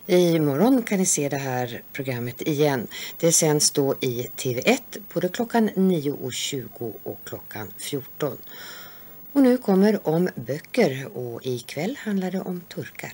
Imorgon kan ni se det här programmet igen. Det sänds då i TV1 både klockan 9:20 och klockan 14. Och nu kommer om böcker och ikväll handlar det om turkar.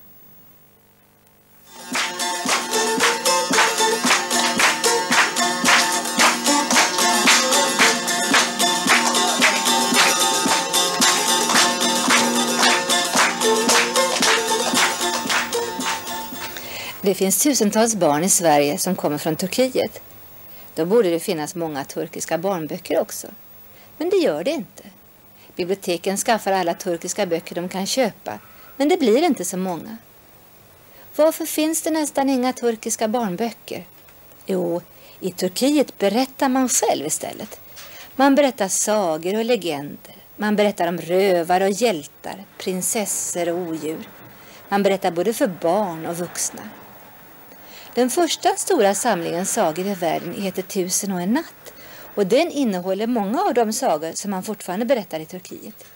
Det finns tusentals barn i Sverige som kommer från Turkiet. Då borde det finnas många turkiska barnböcker också. Men det gör det inte. Biblioteken skaffar alla turkiska böcker de kan köpa, men det blir inte så många. Varför finns det nästan inga turkiska barnböcker? Jo, i Turkiet berättar man själv istället. Man berättar sagor och legender. Man berättar om rövare och hjältar, prinsessor och odjur. Man berättar både för barn och vuxna. Den första stora samlingen sagor i världen heter 1001 natt och den innehåller många av de sagor som man fortfarande berättar i Turkiet.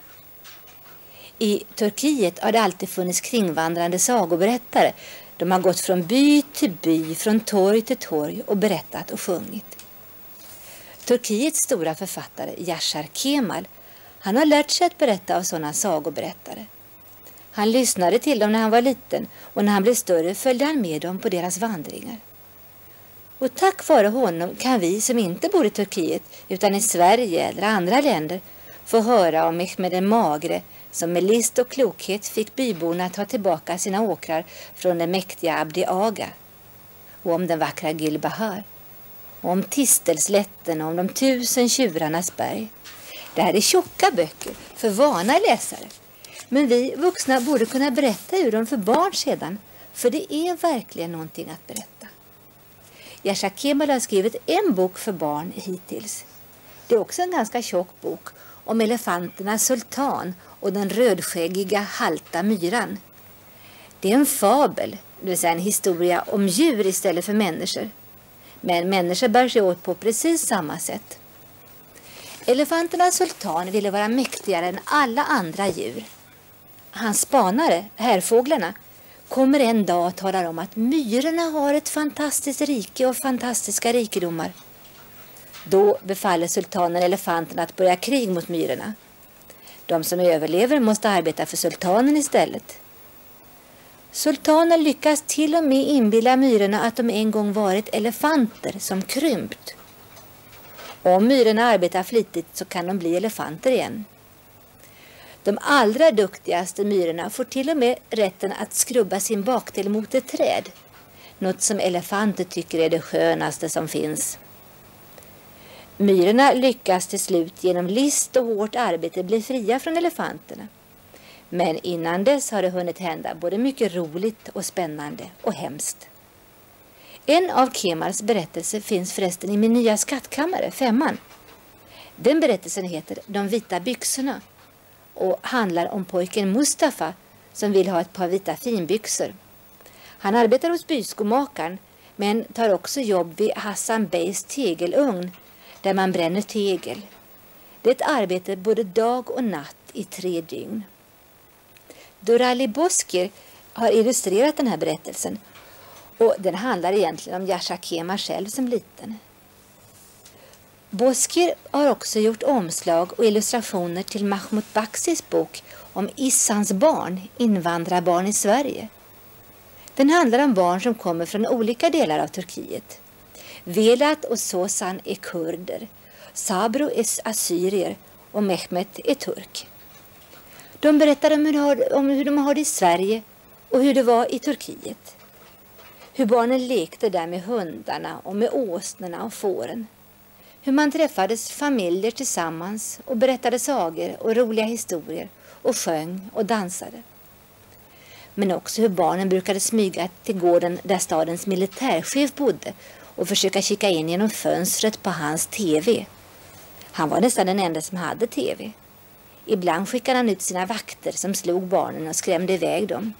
I Turkiet har det alltid funnits kringvandrande sagoberättare. De har gått från by till by, från torg till torg och berättat och sjungit. Turkiets stora författare Yaşar Kemal, han har lärt sig att berätta av sådana sagoberättare. Han lyssnade till dem när han var liten och när han blev större följde han med dem på deras vandringar. Och tack vare honom kan vi som inte bor i Turkiet utan i Sverige eller andra länder få höra om Mehmed den magre som med list och klokhet fick byborna ta tillbaka sina åkrar från den mäktiga Abdi Aga. Och om den vackra Gülbahar. Och om Tistelslätten och om de 1000 tjurarnas berg. Det här är tjocka böcker för vana läsare. Men vi vuxna borde kunna berätta ur dem för barn sedan, för det är verkligen någonting att berätta. Yaşar Kemal har skrivit en bok för barn hittills. Det är också en ganska tjock bok om elefanterna Sultan och den rödskäggiga halta myran. Det är en fabel, det vill säga en historia om djur istället för människor. Men människor bär sig åt på precis samma sätt. Elefanterna Sultan ville vara mäktigare än alla andra djur. Hans spanare, härfåglarna, kommer en dag och talar om att myrorna har ett fantastiskt rike och fantastiska rikedomar. Då befaller sultanen elefanterna att börja krig mot myrorna. De som överlever måste arbeta för sultanen istället. Sultanen lyckas till och med inbilla myrorna att de en gång varit elefanter som krympt. Om myrorna arbetar flitigt så kan de bli elefanter igen. De allra duktigaste myrorna får till och med rätten att skrubba sin bakdel mot ett träd. Något som elefanter tycker är det skönaste som finns. Myrorna lyckas till slut genom list och hårt arbete bli fria från elefanterna. Men innan dess har det hunnit hända både mycket roligt och spännande och hemskt. En av Kemals berättelser finns förresten i min nya skattkammare, 5:an. Den berättelsen heter De vita byxorna och handlar om pojken Mustafa som vill ha ett par vita finbyxor. Han arbetar hos byskomakaren men tar också jobb vid Hassan Beys tegelugn där man bränner tegel. Det är ett arbete både dag och natt i 3 dygn. Durali Bozkır har illustrerat den här berättelsen och den handlar egentligen om Yaşar Kemal själv som liten. Bozkır har också gjort omslag och illustrationer till Mahmut Baksis bok om Issans barn, invandrarbarn i Sverige. Den handlar om barn som kommer från olika delar av Turkiet. Velat och Sosan är kurder, Sabro är assyrier och Mehmet är turk. De berättar om hur de har det i Sverige och hur det var i Turkiet. Hur barnen lekte där med hundarna och med åsnorna och fåren. Hur man träffades familjer tillsammans och berättade sagor och roliga historier och sjöng och dansade. Men också hur barnen brukade smyga till gården där stadens militärchef bodde och försöka kika in genom fönstret på hans tv. Han var nästan den enda som hade tv. Ibland skickade han ut sina vakter som slog barnen och skrämde iväg dem.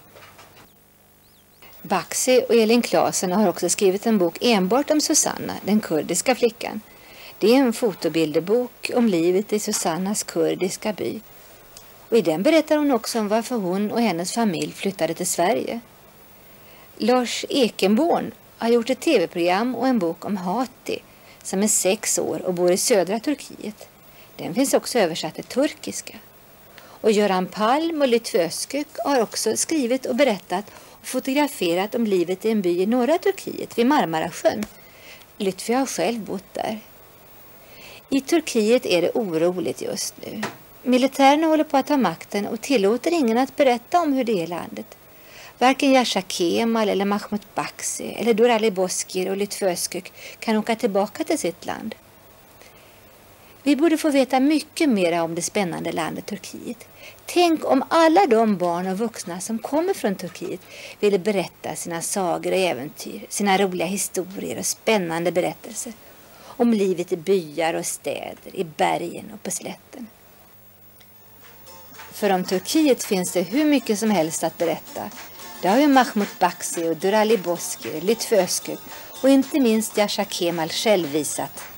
Baxi och Elin Klasen har också skrivit en bok enbart om Susanna, den kurdiska flickan. Det är en fotobilderbok om livet i Susannas kurdiska by. Och i den berättar hon också om varför hon och hennes familj flyttade till Sverige. Lars Ekenborn har gjort ett tv-program och en bok om Hati som är 6 år och bor i södra Turkiet. Den finns också översatt till turkiska. Och Göran Palm och Lütfi Özkök har också skrivit och berättat och fotograferat om livet i en by i norra Turkiet vid Marmarasjön. Lütfi har själv bott där. I Turkiet är det oroligt just nu. Militärerna håller på att ta makten och tillåter ingen att berätta om hur det är i landet. Varken Yasha Kemal eller Mahmut Baksi eller Durali Bozkır och Lütfi Özkök kan åka tillbaka till sitt land. Vi borde få veta mycket mer om det spännande landet Turkiet. Tänk om alla de barn och vuxna som kommer från Turkiet ville berätta sina sagor och äventyr, sina roliga historier och spännande berättelser om livet i byar och städer, i bergen och på slätten. För om Turkiet finns det hur mycket som helst att berätta. Det har ju Mahmut Baksi och Durali Bozkır, Lütfi Özkök och inte minst Yasha Kemal själv visat.